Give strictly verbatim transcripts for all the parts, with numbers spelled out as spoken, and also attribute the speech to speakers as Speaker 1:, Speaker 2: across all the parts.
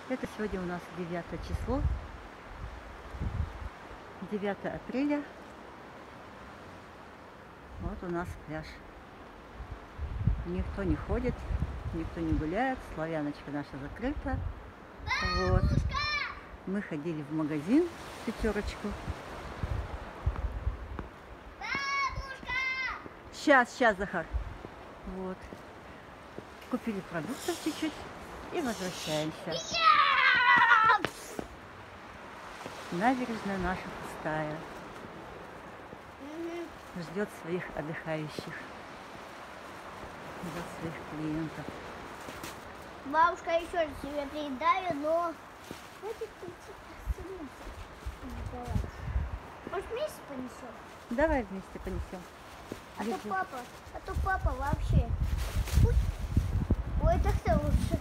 Speaker 1: Это сегодня у нас девятое число, девятое апреля. Вот у нас пляж. Никто не ходит, никто не гуляет, Славяночка наша закрыта. Вот. Мы ходили в магазин пятерочку. Сейчас, сейчас, Захар. Вот. Купили продуктов чуть-чуть и возвращаемся. Набережная наша пустая. Ждет своих отдыхающих. Ждет своих клиентов.
Speaker 2: Бабушка еще раз себе приедаю, но... Может, вместе понесем?
Speaker 1: Давай вместе понесем.
Speaker 2: А
Speaker 1: Держи.
Speaker 2: то папа, а то папа вообще. Ой, это кто лучше?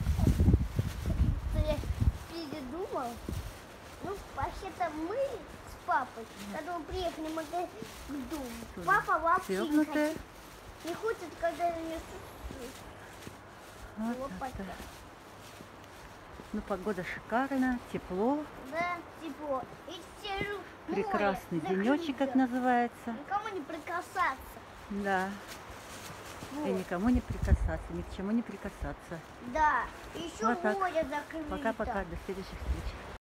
Speaker 2: Я передумал. Ну, вообще-то мы с папой, когда мы приехали мы к дому, папа вообще не
Speaker 1: Сёгнутая.
Speaker 2: хочет, не хочет, когда несут.
Speaker 1: Вот
Speaker 2: Вот
Speaker 1: так-то.
Speaker 2: так.
Speaker 1: Ну, погода шикарная, тепло.
Speaker 2: Да, тепло. И сижу,
Speaker 1: Прекрасный
Speaker 2: море
Speaker 1: денечек, как
Speaker 2: закрыто.
Speaker 1: называется.
Speaker 2: Никому не прикасаться.
Speaker 1: Да. И
Speaker 2: Вот.
Speaker 1: никому не прикасаться, ни к чему не прикасаться.
Speaker 2: Да, еще
Speaker 1: Вот так.
Speaker 2: море закрыто.
Speaker 1: Пока-пока, до следующих встреч.